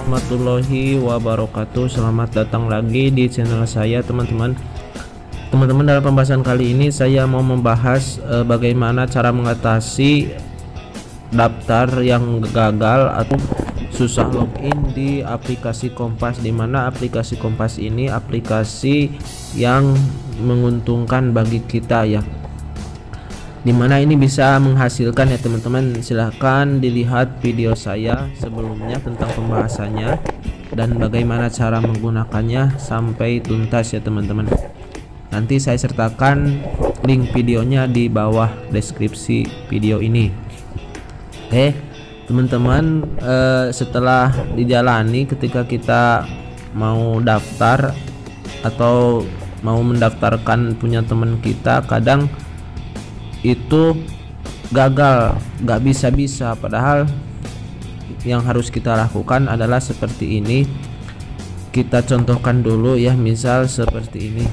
warahmatullahi wabarakatuh. Selamat datang lagi di channel saya teman-teman. Dalam pembahasan kali ini saya mau membahas bagaimana cara mengatasi daftar yang gagal atau susah login di aplikasi Kompas, dimana aplikasi Kompas ini aplikasi yang menguntungkan bagi kita ya, dimana ini bisa menghasilkan ya teman-teman. Silahkan dilihat video saya sebelumnya tentang pembahasannya dan bagaimana cara menggunakannya sampai tuntas ya teman-teman. Nanti saya sertakan link videonya di bawah deskripsi video ini. Oke teman-teman, setelah dijalani ketika kita mau daftar atau mau mendaftarkan punya teman kita, kadang itu gagal, nggak bisa, padahal yang harus kita lakukan adalah seperti ini. Kita contohkan dulu ya, misal seperti ini.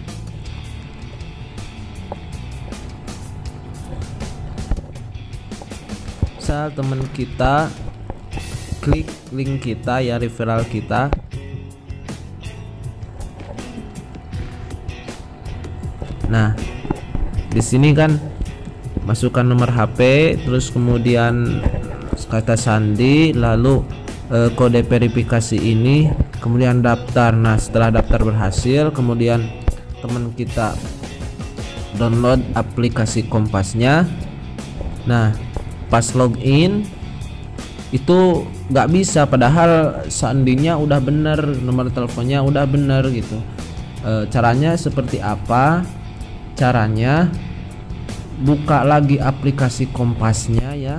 Misal teman kita klik link kita ya, referral kita, nah di sini kan masukkan nomor HP, terus kemudian kata sandi, lalu kode verifikasi ini, kemudian daftar. Nah setelah daftar berhasil, kemudian teman kita download aplikasi Kompasnya. Nah pas login itu nggak bisa, padahal sandinya udah bener, nomor teleponnya udah bener gitu. Caranya seperti apa? Caranya buka lagi aplikasi Kompasnya ya.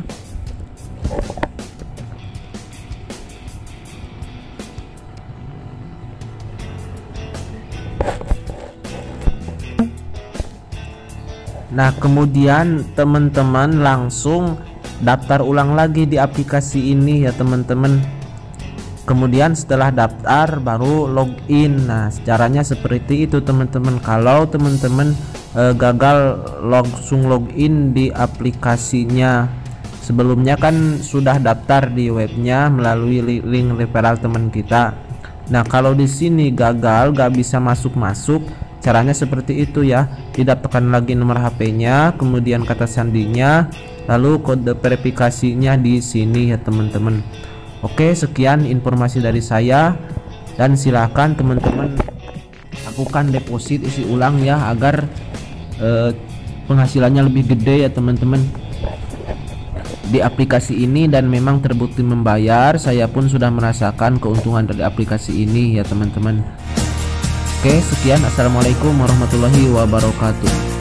Nah kemudian teman-teman langsung daftar ulang lagi di aplikasi ini ya teman-teman. Kemudian setelah daftar baru login. Nah caranya seperti itu teman-teman. Kalau teman-teman gagal langsung login di aplikasinya, sebelumnya kan sudah daftar di webnya melalui link referral teman kita. Nah kalau di sini gagal, gak bisa masuk, caranya seperti itu ya. Didaftarkan lagi nomor HP-nya, kemudian kata sandinya, lalu kode verifikasinya di sini ya teman-teman. Oke, sekian informasi dari saya, dan silakan teman-teman lakukan deposit isi ulang ya, agar penghasilannya lebih gede ya teman-teman di aplikasi ini, dan memang terbukti membayar. Saya pun sudah merasakan keuntungan dari aplikasi ini ya teman-teman. Oke, sekian. Assalamualaikum warahmatullahi wabarakatuh.